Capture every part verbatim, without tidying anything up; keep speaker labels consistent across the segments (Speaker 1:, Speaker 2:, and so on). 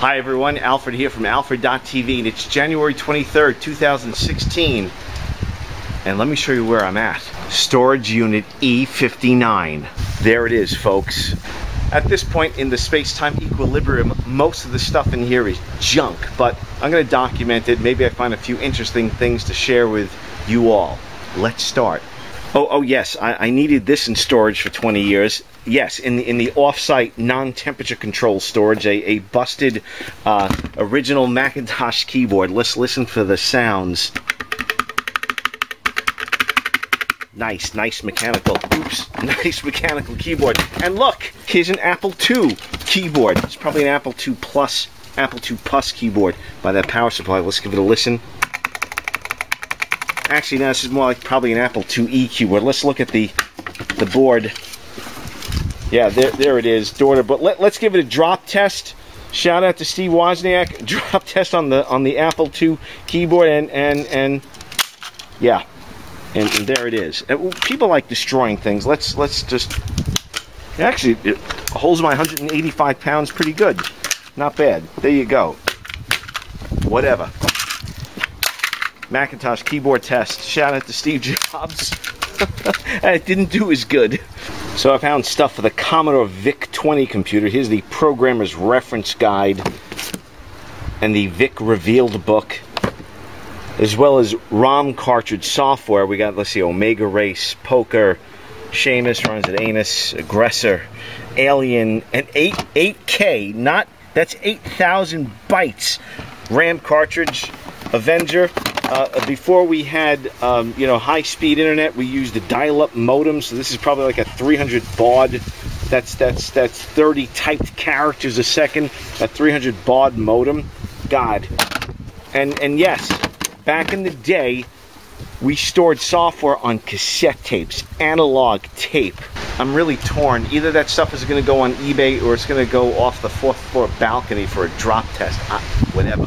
Speaker 1: Hi everyone, Alfred here from Alfred dot T V, and it's January twenty-third, two thousand sixteen. And let me show you where I'm at. Storage unit E fifty-nine. There it is, folks. At this point in the space-time equilibrium, most of the stuff in here is junk, but I'm going to document it. Maybe I find a few interesting things to share with you all. Let's start. Oh, oh yes, I, I needed this in storage for twenty years. Yes, in the in the off-site non-temperature control storage, a, a busted uh, original Macintosh keyboard. Let's listen for the sounds. Nice, nice mechanical. Oops, nice mechanical keyboard. And look, here's an Apple two keyboard. It's probably an Apple two Plus, Apple two Plus keyboard by that power supply. Let's give it a listen. Actually, no, this is more like probably an Apple two E keyboard. Let's look at the the board. Yeah, there, there it is, daughter. But let, let's give it a drop test. Shout out to Steve Wozniak. Drop test on the on the Apple two keyboard, and and and yeah, and, and there it is. And people like destroying things. Let's let's just. Actually, it holds my one hundred eighty-five pounds pretty good. Not bad. There you go. Whatever. Macintosh keyboard test. Shout out to Steve Jobs. It didn't do as good. So I found stuff for the Commodore VIC twenty computer. Here's the programmer's reference guide and the VIC revealed book, as well as ROM cartridge software. We got, let's see, Omega Race, Poker, Seamus runs at Anus, Aggressor, Alien, and eight eight K. Not that's eight thousand bytes. RAM cartridge, Avenger. Uh, before we had, um, you know, high-speed internet, we used a dial-up modem. So this is probably like a three hundred baud. That's that's that's thirty typed characters a second. A three hundred baud modem. God. And and yes, back in the day, we stored software on cassette tapes, analog tape. I'm really torn. Either that stuff is going to go on eBay, or it's going to go off the fourth floor balcony for a drop test. Uh, whatever.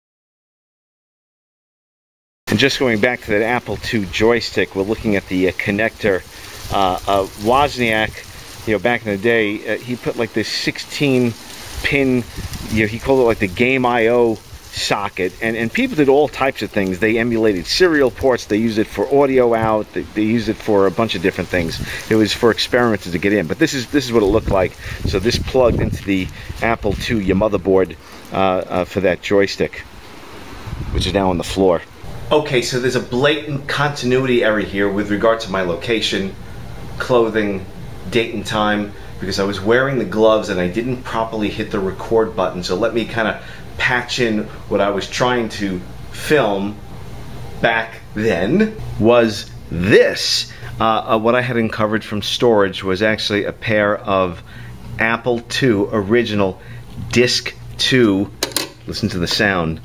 Speaker 1: And just going back to that Apple two joystick, we're looking at the uh, connector. Uh, uh, Wozniak, you know, back in the day, uh, he put like this sixteen pin, you know, he called it like the Game I O socket. And, and people did all types of things. They emulated serial ports, they used it for audio out, they, they used it for a bunch of different things. It was for experimenters to get in. But this is, this is what it looked like. So this plugged into the Apple two, your motherboard, uh, uh, for that joystick, which is now on the floor. Okay, so there's a blatant continuity error here with regard to my location, clothing, date and time, because I was wearing the gloves and I didn't properly hit the record button. So let me kind of patch in what I was trying to film back then. Was this. Uh, uh, what I had uncovered from storage was actually a pair of Apple two original Disc two, listen to the sound,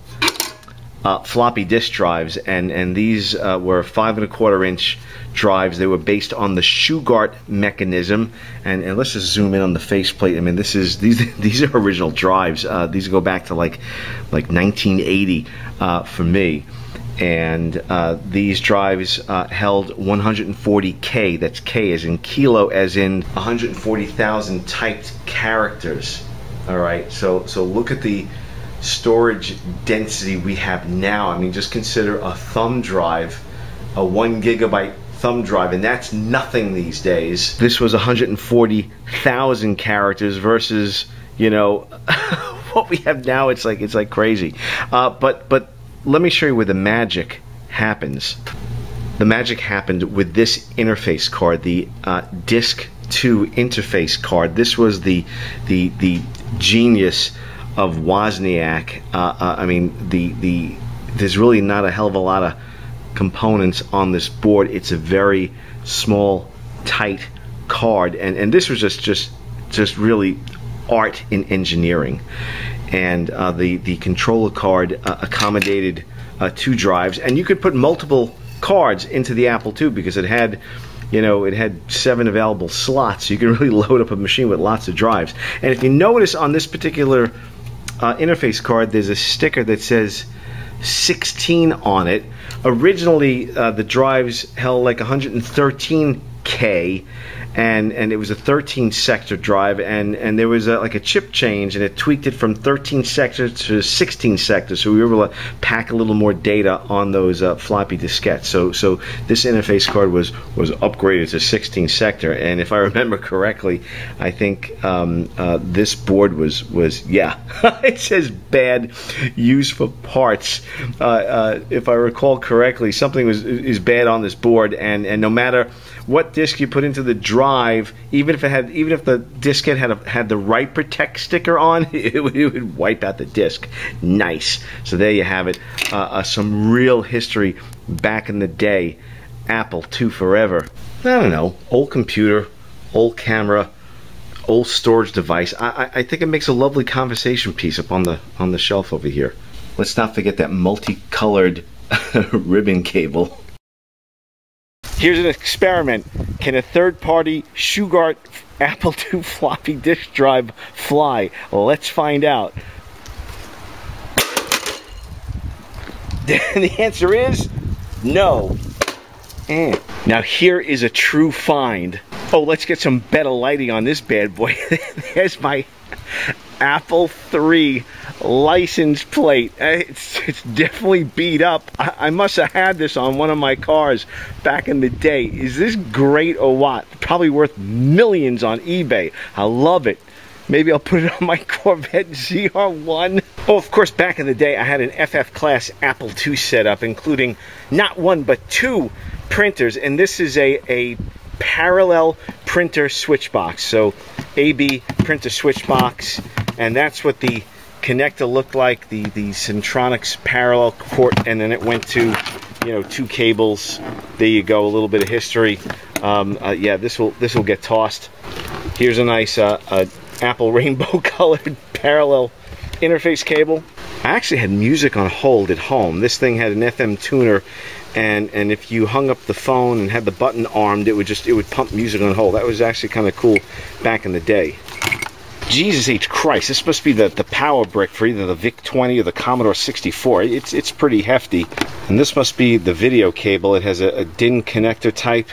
Speaker 1: Uh, floppy disk drives, and and these uh, were five and a quarter inch drives. They were based on the Shugart mechanism, and and let's just zoom in on the faceplate. I mean, this is these these are original drives. Uh, these go back to like like nineteen eighty uh, for me, and uh, these drives uh, held one hundred forty K. That's K as in kilo, as in one hundred forty thousand typed characters. All right, so so look at the storage density we have now. I mean, just consider a thumb drive, a one gigabyte thumb drive, and that's nothing these days. This was one hundred forty thousand characters versus, you know, what we have now. It's like it's like crazy. Uh, but but let me show you where the magic happens. The magic happened with this interface card, the uh, Disc two interface card. This was the the the genius of Wozniak. Uh, uh, I mean, the the there's really not a hell of a lot of components on this board. It's a very small, tight card, and and this was just just just really art in engineering. And uh, the the controller card uh, accommodated uh, two drives, and you could put multiple cards into the Apple two because it had, you know, it had seven available slots. So you can really load up a machine with lots of drives. And if you notice on this particular Uh, interface card, there's a sticker that says sixteen on it. Originally, uh, the drives held like one hundred thirteen K, and and it was a thirteen sector drive, and and there was a, like a chip change, and it tweaked it from thirteen sectors to sixteen sectors, so we were able to pack a little more data on those uh, floppy diskettes. So so this interface card was was upgraded to sixteen sector, and if I remember correctly, I think um, uh, this board was was yeah it says bad use for parts. Uh, uh, if I recall correctly, something was is bad on this board, and and no matter what disk you put into the drive, even if it had, even if the diskette had a, had the right protect sticker on, it would, it would wipe out the disk. Nice. So there you have it. Uh, uh, some real history back in the day. Apple two forever. I don't know. Old computer, old camera, old storage device. I, I, I think it makes a lovely conversation piece up on the on the shelf over here. Let's not forget that multicolored ribbon cable. Here's an experiment. Can a third-party Shugart Apple two floppy disk drive fly? Well, let's find out. The answer is no. Eh. Now here is a true find. Oh, let's get some better lighting on this bad boy. There's my Apple three license plate. It's, it's definitely beat up. I, I must have had this on one of my cars back in the day. Is this great or what? Probably worth millions on eBay. I love it. Maybe I'll put it on my Corvette Z R one. Oh, of course, back in the day, I had an F F class Apple two setup, including not one, but two printers. And this is a, a parallel printer switch box. So A B printer switch box, and that's what the connector looked like, the the Centronics parallel port, and then it went to, you know, two cables. There you go, a little bit of history. Um, uh, yeah, this will this will get tossed. Here's a nice uh, uh, Apple rainbow colored parallel interface cable. I actually had music on hold at home. This thing had an F M tuner, and and if you hung up the phone and had the button armed, it would just it would pump music on hold. That was actually kind of cool back in the day. Jesus H Christ, this must be the the power brick for either the VIC twenty or the Commodore sixty-four. It's it's pretty hefty. And this must be the video cable. It has a, a D I N connector type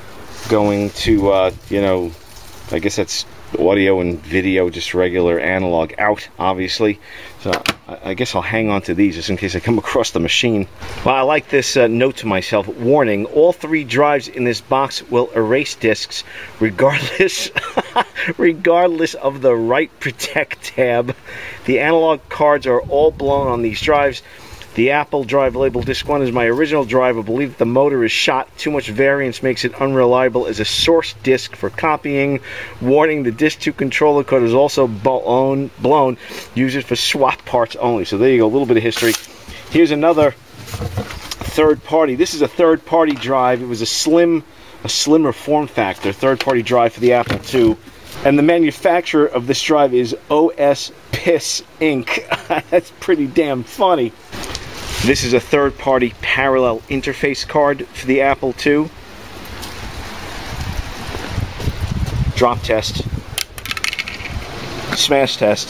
Speaker 1: going to uh, you know, I guess that's audio and video, just regular analog out, obviously. So I guess I'll hang on to these just in case I come across the machine. Well, I like this uh, note to myself. Warning, all three drives in this box will erase disks regardless regardless of the write protect tab. The analog cards are all blown on these drives. The Apple drive labeled disk one is my original drive. I believe the motor is shot. Too much variance makes it unreliable as a source disk for copying. Warning, the disk two controller code is also blown. blown. Use it for swap parts only. So there you go, a little bit of history. Here's another third party. This is a third party drive. It was a slim, a slimmer form factor, third party drive for the Apple two. And the manufacturer of this drive is O S Piss Incorporated. That's pretty damn funny. This is a third-party parallel interface card for the Apple two. Drop test. Smash test.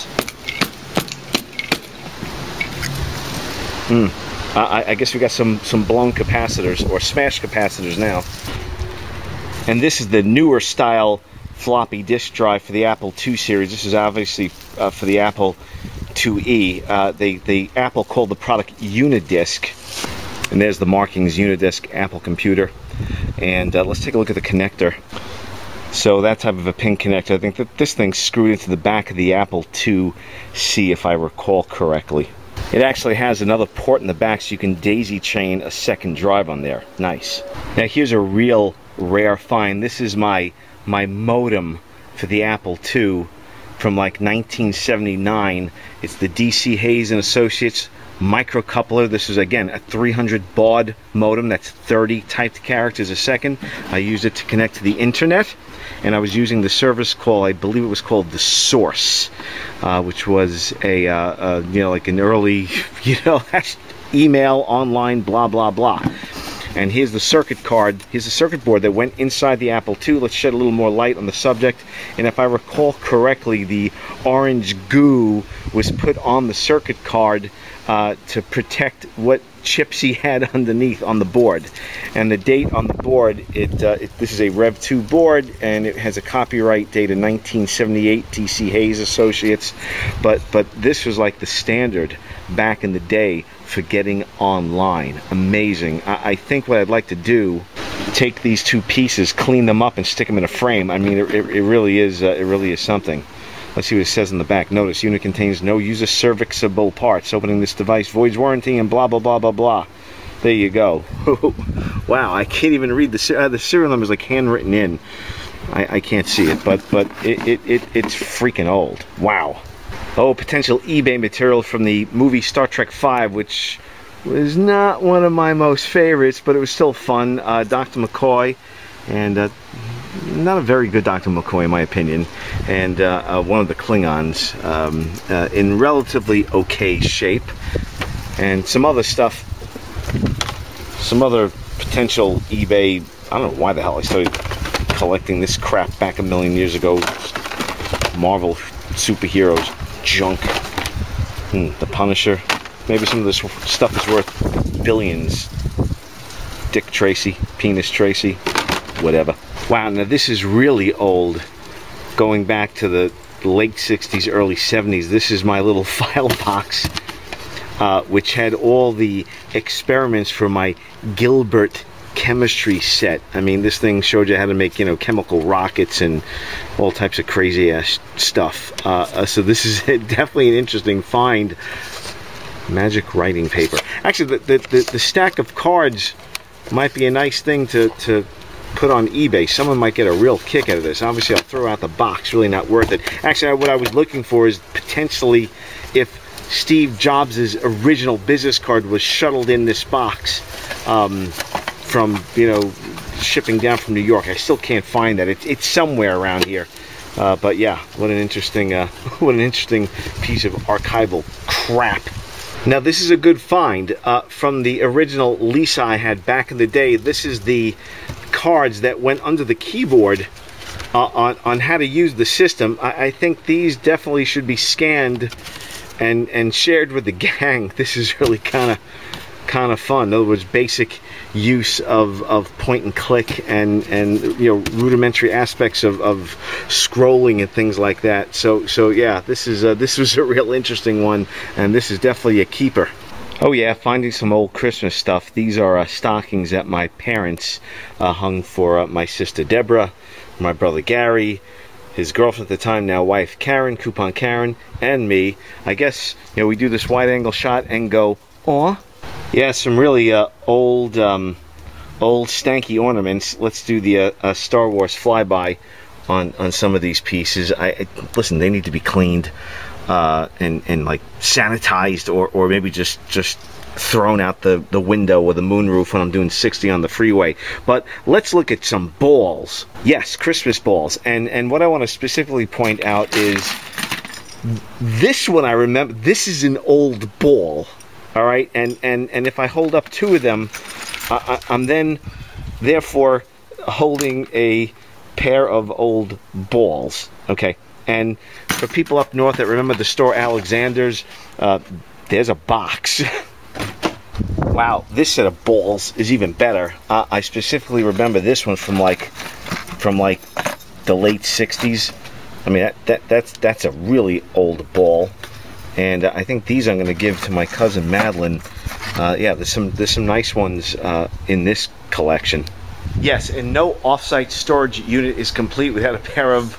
Speaker 1: Hmm. I, I guess we got some, some blown capacitors, or smash capacitors now. And this is the newer style floppy disk drive for the Apple two series. This is obviously uh, for the Apple two E. Uh, they, the Apple called the product Unidisc, and there's the markings, Unidisc Apple computer. And uh, let's take a look at the connector. So that type of a pin connector, I think that this thing's screwed into the back of the Apple two C, if I recall correctly. It actually has another port in the back, so you can daisy chain a second drive on there. Nice. Now here's a real rare find. This is my my modem for the Apple two from like nineteen seventy-nine. It's the D C Hayes and Associates microcoupler. This is again a three hundred baud modem. That's thirty typed characters a second. I used it to connect to the internet, and I was using the service call, I believe it was called The Source, uh, which was a uh, uh, you know, like an early, you know, email online blah blah blah. And here's the circuit card. Here's the circuit board that went inside the Apple two. Let's shed a little more light on the subject. And if I recall correctly, the orange goo was put on the circuit card uh, to protect what chips he had underneath on the board. And the date on the board, it, uh, it this is a Rev two board, and it has a copyright date of nineteen seventy-eight, D C Hayes Associates. But but this was like the standard back in the day for getting online. Amazing. I, I think what I'd like to do, take these two pieces, clean them up, and stick them in a frame. I mean, it, it really is uh, it really is something. Let's see what it says in the back. Notice, unit contains no user serviceable parts. Opening this device voids warranty and blah, blah, blah, blah, blah. There you go. Wow, I can't even read the, uh, the serial number is like handwritten in. I, I can't see it, but but it, it, it it's freaking old. Wow. Oh, potential eBay material from the movie Star Trek five, which was not one of my most favorites, but it was still fun. Uh, Doctor McCoy, and uh, not a very good Doctor McCoy in my opinion, and uh, uh, one of the Klingons um, uh, in relatively okay shape, and some other stuff, some other potential eBay. I don't know why the hell I started collecting this crap back a million years ago. Marvel superheroes junk. Hmm, the Punisher. Maybe some of this stuff is worth billions. Dick Tracy, Penis Tracy, whatever. Wow, now this is really old, going back to the late sixties, early seventies. This is my little file box, uh, which had all the experiments for my Gilbert chemistry set. I mean, this thing showed you how to make, you know, chemical rockets and all types of crazy ass stuff. Uh, so this is definitely an interesting find. Magic writing paper. Actually, the, the, the, the stack of cards might be a nice thing to, to put on eBay. Someone might get a real kick out of this. Obviously, I'll throw out the box. Really not worth it. Actually, what I was looking for is potentially if Steve Jobs' original business card was shuttled in this box um, from, you know, shipping down from New York. I still can't find that. It, it's somewhere around here. Uh, but yeah, what an interesting, uh, what an interesting piece of archival crap. Now this is a good find uh, from the original Lisa I had back in the day. This is the cards that went under the keyboard uh, on, on how to use the system. I, I think these definitely should be scanned and, and shared with the gang. This is really kind of kind of fun. In other words, basic use of, of point and click and, and you know, rudimentary aspects of, of scrolling and things like that. So so yeah, this is a, this was a real interesting one, and this is definitely a keeper. Oh yeah, finding some old Christmas stuff. These are uh, stockings that my parents uh, hung for uh, my sister Deborah, my brother Gary, his girlfriend at the time, now wife Karen, Coupon Karen, and me. I guess, you know, we do this wide angle shot and go, aw. Yeah, some really uh, old, um, old stanky ornaments. Let's do the uh, uh, Star Wars flyby on on some of these pieces. I, I listen, they need to be cleaned uh, and and like sanitized, or or maybe just just thrown out the the window or the moonroof when I'm doing sixty on the freeway. But let's look at some balls. Yes, Christmas balls. And and what I want to specifically point out is this one. I remember this is an old ball. All right, and, and, and if I hold up two of them, I, I, I'm then, therefore, holding a pair of old balls, okay? And for people up north that remember the store Alexander's, uh, there's a box. Wow, this set of balls is even better. Uh, I specifically remember this one from like, from like the late sixties. I mean, that, that that's that's a really old ball. And uh, I think these I'm going to give to my cousin Madeline. Uh, yeah, there's some there's some nice ones uh, in this collection. Yes, and no offsite storage unit is complete without a pair of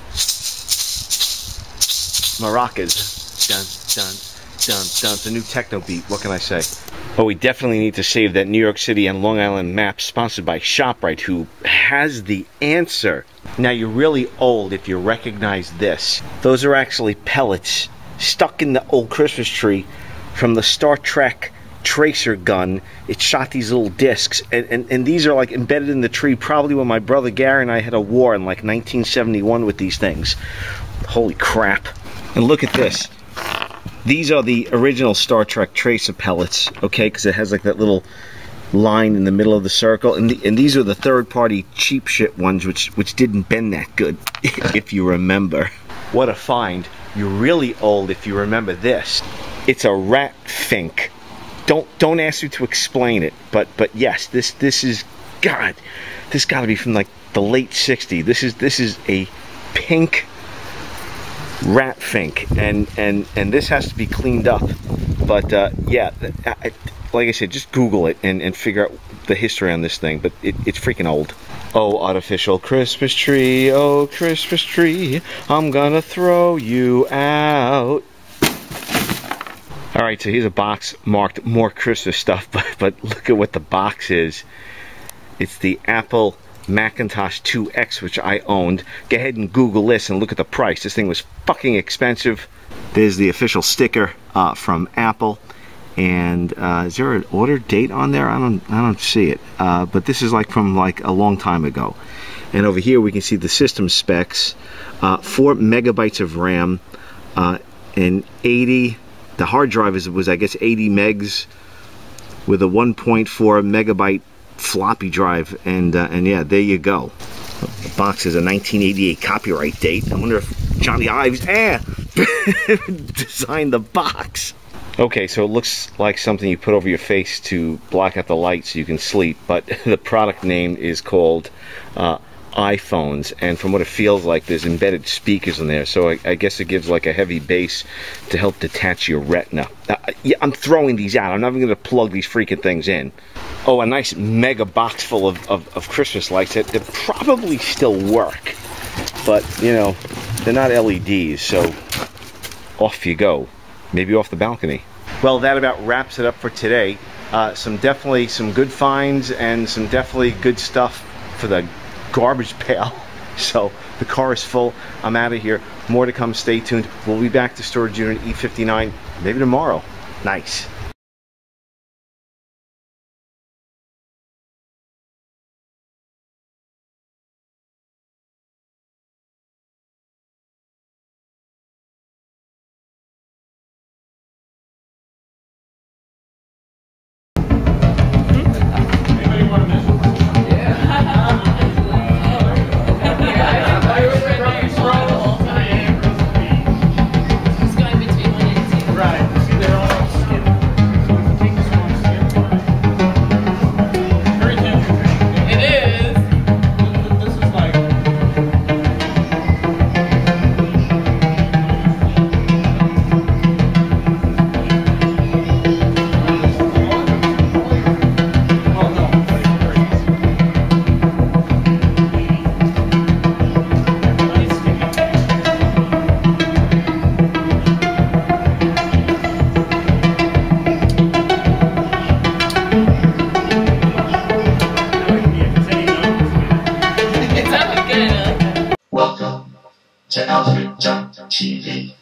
Speaker 1: maracas. Dun dun dun dun. It's a new techno beat. What can I say? Oh, we definitely need to save that New York City and Long Island map, sponsored by ShopRite, who has the answer. Now you're really old if you recognize this. Those are actually pellets stuck in the old Christmas tree from the Star Trek tracer gun. It shot these little discs, and, and, and these are like embedded in the tree probably when my brother Gary and I had a war in like nineteen seventy-one with these things. Holy crap. And look at this. These are the original Star Trek tracer pellets, okay, because it has like that little line in the middle of the circle, and, the, and these are the third-party cheap shit ones which, which didn't bend that good, if you remember. What a find. You're really old if you remember this. It's a rat fink don't don't ask me to explain it, but but yes, this this is God. This got to be from like the late sixties. This is this is a pink rat fink, and and and this has to be cleaned up. But uh, yeah, I, like I said, just Google it and and figure out the history on this thing. But it, it's freaking old. Oh, artificial Christmas tree, oh Christmas tree, I'm gonna throw you out. All right, so here's a box marked more Christmas stuff, but but look at what the box is. It's the Apple Macintosh two X, which I owned. Go ahead and Google this and look at the price. This thing was fucking expensive. There's the official sticker uh, from Apple. And uh, is there an order date on there? I don't, I don't see it. Uh, but this is like from like a long time ago. And over here we can see the system specs: uh, four megabytes of RAM, uh, and eighty. The hard drive is, was I guess eighty megs, with a one point four megabyte floppy drive. And uh, and yeah, there you go. The box is a nineteen eighty-eight copyright date. I wonder if Johnny Ives eh, designed the box. Okay, so it looks like something you put over your face to block out the light so you can sleep, but the product name is called uh, iPhones, and from what it feels like, there's embedded speakers in there, so I, I guess it gives like a heavy bass to help detach your retina. Uh, yeah, I'm throwing these out. I'm not even going to plug these freaking things in. Oh, a nice mega box full of, of, of Christmas lights that, that probably still work, but, you know, they're not L E Ds, so off you go. Maybe off the balcony. Well, that about wraps it up for today. Uh, some definitely some good finds and some definitely good stuff for the garbage pail. So the car is full. I'm out of here. More to come. Stay tuned. We'll be back to storage unit E fifty-nine maybe tomorrow. Nice.
Speaker 2: Welcome to Alfred T V.